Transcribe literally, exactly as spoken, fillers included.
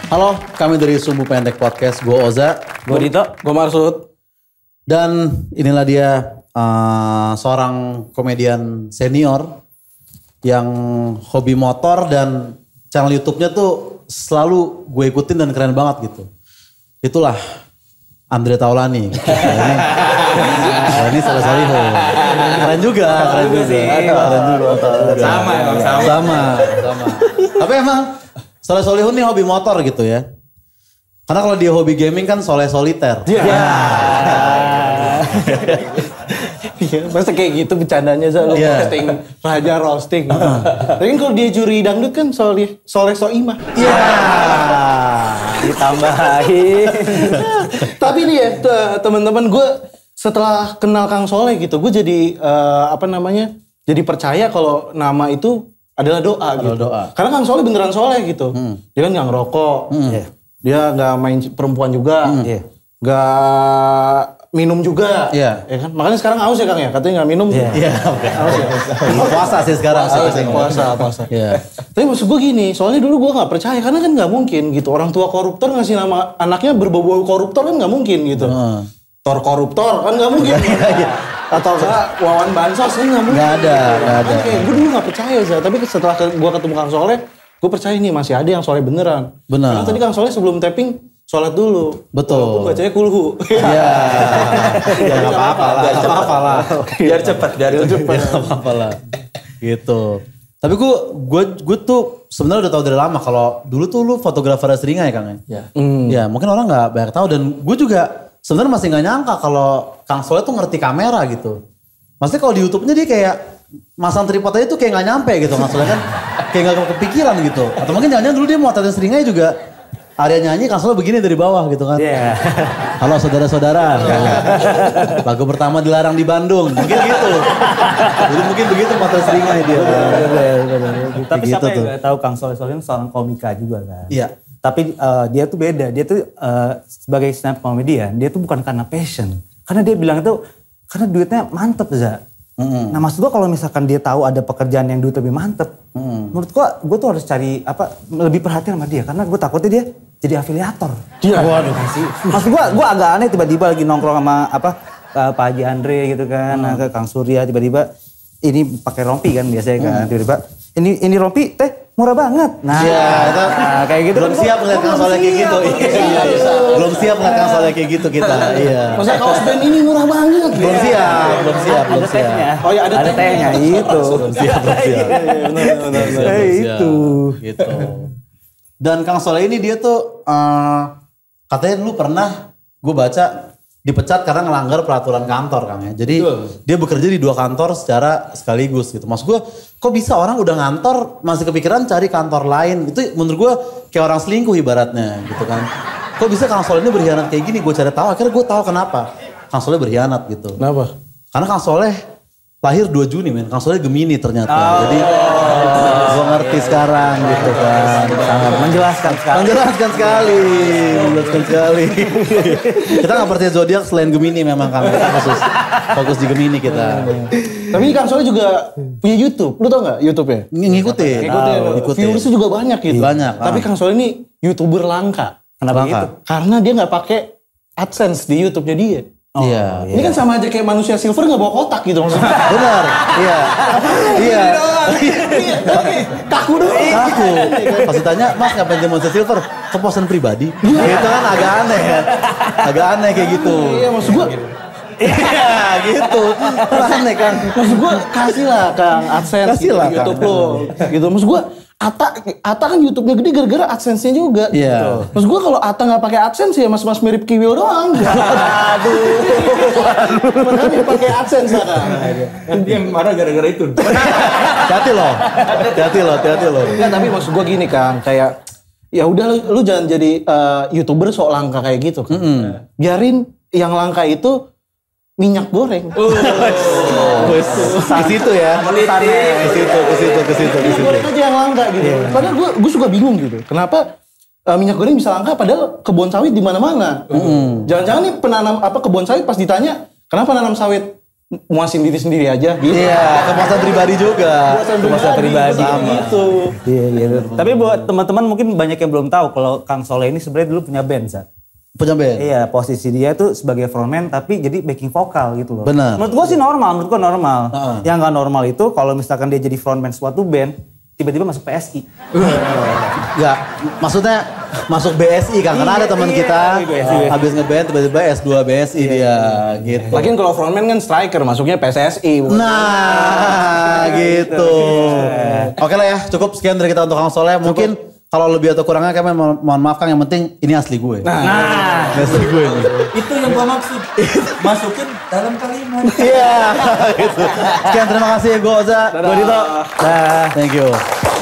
Halo, kami dari Sumbu Pendek Podcast. Gue Oza. Gue Dito. Gue Marsud. Dan inilah dia uh, seorang komedian senior yang hobi motor dan channel YouTube-nya tuh selalu gue ikutin dan keren banget gitu. Itulah Andre Taulani. Ini, ini Soleh Soliho. Keren juga, keren juga. Keren juga. Sama, emang sama. Sama, sama. Tapi emang Soleh Soliho nih hobi motor gitu ya. Karena kalau dia hobi gaming kan Soleh Soliter. Iya. Iya, masa kayak gitu bercandanya so, lu yeah. roasting, Raja roasting. Uh-huh. Tapi kalau dia juri dangdut kan Soleh Soleh Soimah. Iya. Ditambahin. Tapi nih ya teman-teman, gue setelah kenal Kang Soleh gitu, gue jadi uh, apa namanya? Jadi percaya kalau nama itu adalah doa adalah gitu. Doa. Karena Kang Soleh beneran soleh gitu. Hmm. Dia kan nggak ngerokok, hmm. dia nggak main perempuan juga, nggak hmm. minum juga, yeah. ya kan? Makanya sekarang aus ya Kang ya, katanya nggak minum. Iya. Yeah. Yeah. Aus ya. Puasa sih sekarang. Puasa, puasa, puasa. Yeah. Tapi maksud gue gini, soalnya dulu gue nggak percaya karena kan nggak mungkin gitu orang tua koruptor ngasih nama anaknya berbau-bau koruptor kan nggak mungkin gitu. Hmm. Tor koruptor kan nggak mungkin. Atau enggak Wawan Bansos kan nggak mungkin. Nggak ada, nggak ada. Oke, gue dulu nggak percaya sih, tapi setelah gue ketemu Kang Soleh, gue percaya nih masih ada yang soleh beneran. Benar. Karena tadi Kang Soleh sebelum tapping sholat dulu. Betul. Walaupun bacanya kulhu. Iya. Ya nggak apa-apa lah. Nggak apa-apa lah. Biar cepat, biar cepat. Nggak apa-apa lah. Gitu. Tapi gue gue gue tuh sebenarnya udah tahu dari lama kalau dulu tuh lu fotografer seringai ya Kang ya. Iya. Mm. Ya mungkin orang nggak banyak tahu dan gue juga sebenarnya masih nggak nyangka kalau Kang Soleh tuh ngerti kamera gitu. Maksudnya kalau di YouTube-nya dia kayak masang tripod aja tuh kayak nggak nyampe gitu Kang Soleh kan. Kayak nggak kepikiran gitu. Atau mungkin jangan-jangan dulu dia mau motretin seringai juga. Area nyanyi Kang Soleh begini dari bawah gitu kan. Iya. Yeah. Halo saudara-saudara. Lagu pertama dilarang di Bandung. Mungkin gitu. Jadi mungkin begitu motret seringai dia. Tapi gitu siapa yang tuh. gak tahu Kang Soleh Soleh seorang komika juga kan. Iya. Tapi uh, dia tuh beda. Dia tuh uh, sebagai stand up comedian, dia tuh bukan karena passion. Karena dia bilang itu karena duitnya mantep Za. Mm-hmm. Nah maksud gue kalau misalkan dia tahu ada pekerjaan yang duit lebih mantep, mm. menurut gue gue tuh harus cari apa lebih perhatian sama dia karena gue takutnya dia jadi afiliator. Iya. Waduh sih. Maksud gue gue agak aneh tiba-tiba lagi nongkrong sama apa uh, Pak Haji Andre gitu kan, mm. ke Kang Surya tiba-tiba ini pakai rompi kan biasanya kan, mm. tiba-tiba ini ini rompi teh murah banget. Nah, ya, itu nah, kayak gitu. Belum siap ngeliat Kang Soleh kayak gitu. Iya, iya. Belum siap ngeliat Kang Soleh kayak gitu kita. Iya. Maksudnya kaos band ini murah banget. Belum siap, belum siap, belum ada tehnya. siap. Oh ya ada, ada tehnya itu. Belum siap, belum siap. Benar-benar. Itu. Gitu. Dan Kang Soleh ini dia tuh uh, katanya dulu pernah gue baca dipecat karena ngelanggar peraturan kantor Kang ya. Jadi Betul. Dia bekerja di dua kantor secara sekaligus gitu. Maksud gue kok bisa orang udah ngantor masih kepikiran cari kantor lain. Itu menurut gue kayak orang selingkuh ibaratnya gitu kan. Kok bisa Kang Soleh ini berkhianat kayak gini? Gue cari tahu akhirnya gue tahu kenapa Kang Soleh berkhianat gitu. Kenapa? Karena Kang Soleh lahir dua Juni men. Kang Soleh Gemini ternyata. Oh. Jadi gue ngerti sekarang gitu kan. Sangat menjelaskan sekali. Menjelaskan sekali. Menjelaskan sekali. Kita gak percaya zodiak selain Gemini memang Kang. Kita khusus fokus di Gemini kita. Tapi Kang Soleh juga punya YouTube. Lu tau gak YouTube-nya? Ngikutin. Ngikutin. Viewersnya juga banyak gitu. Banyak. Tapi Kang Soleh ini YouTuber langka. Kenapa gitu? Karena dia gak pakai AdSense di YouTube-nya dia. Oh, iya. Ini kan sama aja kayak manusia silver gak bawa kotak gitu maksudnya. Benar. Iya. Iya. Kaku doang. Kaku. Pas ditanya, Mas ngapain dia manusia silver? Kepuasan pribadi. Itu kan agak aneh ya. Agak aneh kayak gitu. Iya maksud gue. Iya gitu. Aneh kan. Maksud gue kasih lah Kang AdSense kasih lah, gitu, YouTube lo. Gitu. Maksud gue Atta, Atta kan YouTube-nya gede gara-gara AdSense-nya juga. Iya. Yeah. Gitu. Maksud gue kalau Atta nggak pakai AdSense ya mas-mas mirip Kiwil doang. Aduh. Makanya pakai AdSense kan. Dia marah gara-gara itu. Hati-hati loh. Hati-hati loh, hati-hati loh. Enggak, tapi maksud gue gini kan, kayak ya udah lu, lu jangan jadi uh, YouTuber sok langka kayak gitu kan. Mm-hmm. Biarin yang langka itu minyak goreng. Oh, ke situ ya. Ke situ, ke situ, ke situ, ke situ. Minyak goreng aja yang langka gitu. Yeah. Padahal gue gue suka bingung gitu. Kenapa uh, minyak goreng bisa langka padahal kebun sawit di mana-mana. Mm. Jangan-jangan nih penanam apa kebun sawit pas ditanya, kenapa nanam sawit muasin diri sendiri aja gitu. Iya, kepuasan pribadi juga. Kepuasan pribadi. Gitu. Iya, iya. Tapi buat teman-teman mungkin banyak yang belum tahu kalau Kang Soleh ini sebenarnya dulu punya band, Zat. Punya band? Iya, posisi dia tuh sebagai frontman tapi jadi backing vokal gitu loh. Benar. Menurut gua sih normal, menurut gua normal. Uh-uh. Yang nggak normal itu kalau misalkan dia jadi frontman suatu band, tiba-tiba masuk P S I. Enggak, maksudnya masuk B S I kan, karena ada teman Iya, kita B S I. habis ngeband tiba-tiba S dua B S I dia gitu. Lagian kalau frontman kan striker, masuknya P S S I. bukan? Nah, gitu. Oke lah ya, cukup sekian dari kita untuk Kang Soleh. Mungkin kalau lebih atau kurangnya kami mo- mohon maaf Kang, yang penting ini asli gue. Nah, Ini asli gue ini. Itu yang gua maksud. Masukin dalam kalimat. Iya, gitu. Sekian terima kasih gue Oza. Gue Dito. Dah. Thank you.